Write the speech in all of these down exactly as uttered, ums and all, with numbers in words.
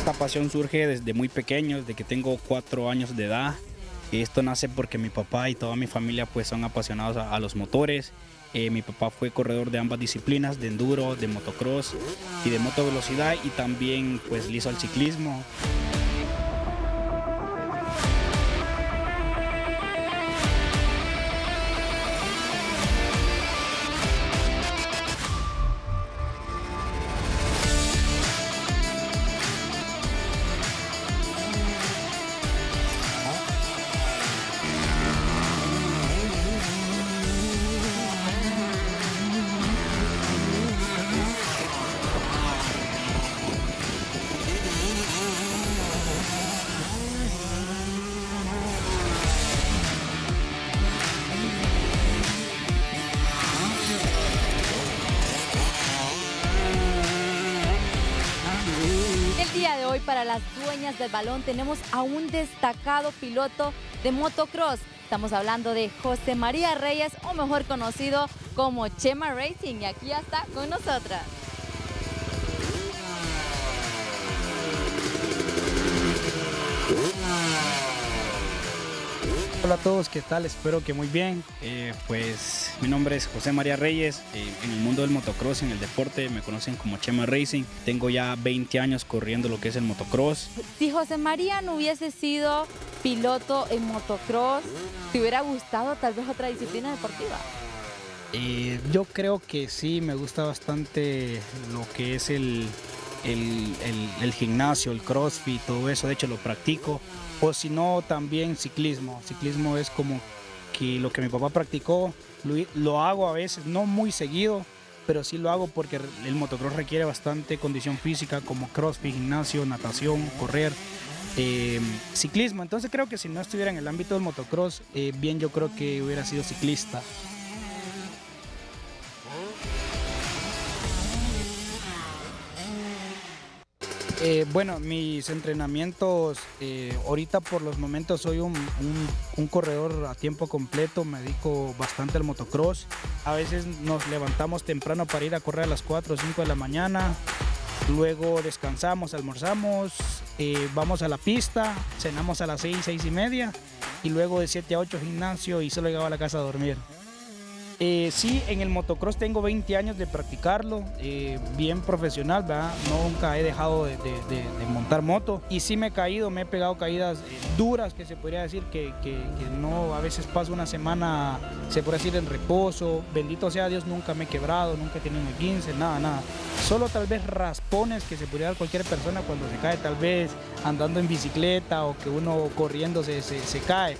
Esta pasión surge desde muy pequeño, desde que tengo cuatro años de edad. Esto nace porque mi papá y toda mi familia pues son apasionados a, a los motores. Eh, mi papá fue corredor de ambas disciplinas, de enduro, de motocross y de motovelocidad, y también pues le hizo al ciclismo. El día de hoy, para las dueñas del balón, tenemos a un destacado piloto de motocross. Estamos hablando de José María Reyes, o mejor conocido como Chema Racing, y aquí ya está con nosotras. Hola a todos, ¿qué tal? Espero que muy bien. Eh, pues mi nombre es José María Reyes. Eh, en el mundo del motocross, en el deporte, me conocen como Chema Racing. Tengo ya veinte años corriendo lo que es el motocross. Si José María no hubiese sido piloto en motocross, ¿te hubiera gustado tal vez otra disciplina deportiva? Eh, yo creo que sí, me gusta bastante lo que es el, el, el, el gimnasio, el crossfit, todo eso. De hecho lo practico. O si no, también ciclismo. Ciclismo es como que lo que mi papá practicó, lo, lo hago a veces, no muy seguido, pero sí lo hago porque el motocross requiere bastante condición física, como crossfit, gimnasio, natación, correr, eh, ciclismo. Entonces creo que si no estuviera en el ámbito del motocross, eh, bien, yo creo que hubiera sido ciclista. Eh, bueno, mis entrenamientos, eh, ahorita por los momentos soy un, un, un corredor a tiempo completo, me dedico bastante al motocross. A veces nos levantamos temprano para ir a correr a las cuatro o cinco de la mañana, luego descansamos, almorzamos, eh, vamos a la pista, cenamos a las seis, seis y media, y luego de siete a ocho gimnasio, y solo llegaba a la casa a dormir. Eh, sí, en el motocross tengo veinte años de practicarlo, eh, bien profesional, ¿verdad? Nunca he dejado de, de, de, de montar moto, y sí me he caído, me he pegado caídas eh, duras, que se podría decir que, que, que no, a veces paso una semana, se podría decir, en reposo. Bendito sea Dios, nunca me he quebrado, nunca he tenido un quince, nada, nada. Solo tal vez raspones que se podría dar cualquier persona cuando se cae, tal vez andando en bicicleta o que uno corriendo se, se, se cae.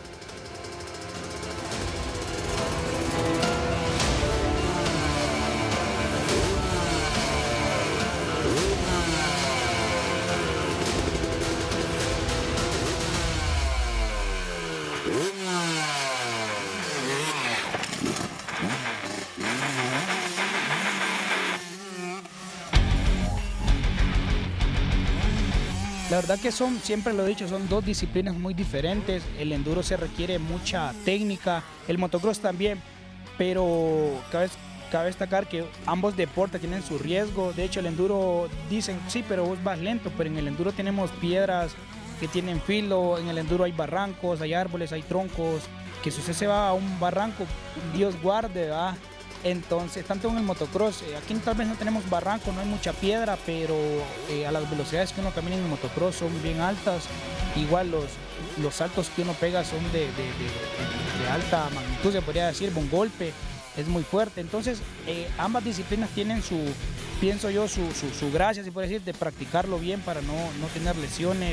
La verdad que son, siempre lo he dicho, son dos disciplinas muy diferentes. El enduro se requiere mucha técnica, el motocross también, pero cabe, cabe destacar que ambos deportes tienen su riesgo. De hecho, el enduro dicen, sí, pero vos vas lento, pero en el enduro tenemos piedras que tienen filo, en el enduro hay barrancos, hay árboles, hay troncos, que si usted se va a un barranco, Dios guarde, ¿verdad? Entonces, tanto en el motocross, eh, aquí tal vez no tenemos barranco, no hay mucha piedra, pero eh, a las velocidades que uno camina en el motocross son bien altas. Igual los, los saltos que uno pega son de, de, de, de alta magnitud, se podría decir, un golpe es muy fuerte. Entonces, eh, ambas disciplinas tienen su, pienso yo, su, su, su gracia, se puede decir, de practicarlo bien para no, no tener lesiones.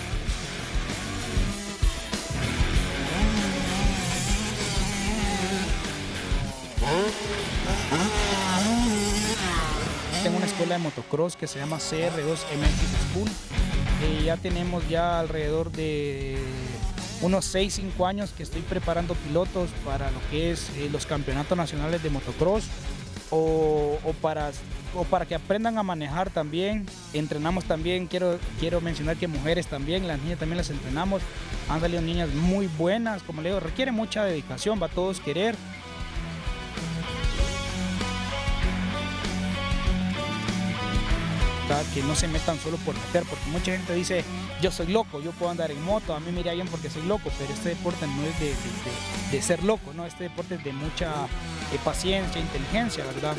Tengo una escuela de motocross que se llama C R dos M X School. Eh, ya tenemos ya alrededor de unos seis, cinco años que estoy preparando pilotos para lo que es eh, los campeonatos nacionales de motocross o, o, para, o para que aprendan a manejar también. Entrenamos también, quiero, quiero mencionar que mujeres también, las niñas también las entrenamos. Han salido niñas muy buenas, como le digo, requiere mucha dedicación, va a todos querer. Que no se metan solo por meter, porque mucha gente dice, yo soy loco, yo puedo andar en moto, a mí me iría bien porque soy loco, pero este deporte no es de, de, de, de ser loco, ¿no? Este deporte es de mucha eh, paciencia, inteligencia, ¿verdad?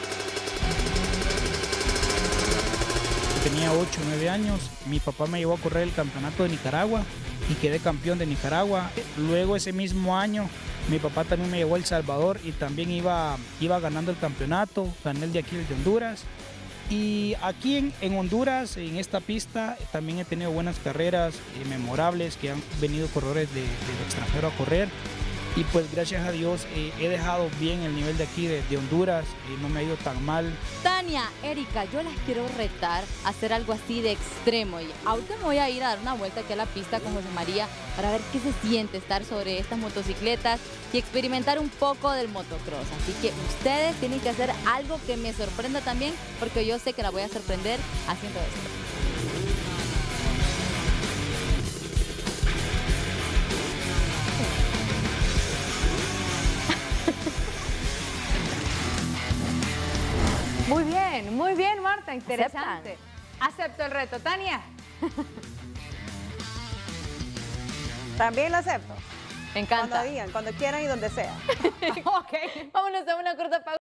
Tenía ocho o nueve años, mi papá me llevó a correr el campeonato de Nicaragua y quedé campeón de Nicaragua. Luego ese mismo año mi papá también me llevó a El Salvador y también iba, iba ganando el campeonato, gané el de aquí, el de Honduras. Y aquí en, en Honduras, en esta pista, también he tenido buenas carreras eh, memorables, que han venido corredores de, del extranjero a correr. Y pues gracias a Dios eh, he dejado bien el nivel de aquí de, de Honduras, eh, no me ha ido tan mal. Tania, Erika, yo las quiero retar a hacer algo así de extremo. Y ahorita me voy a ir a dar una vuelta aquí a la pista con José María para ver qué se siente estar sobre estas motocicletas y experimentar un poco del motocross. Así que ustedes tienen que hacer algo que me sorprenda también, porque yo sé que la voy a sorprender haciendo esto. Muy bien, muy bien, Marta, interesante. Acepto el reto. Tania. También lo acepto. Me encanta. Cuando digan, cuando quieran y donde sea. Ok. Vámonos a una corta pausa.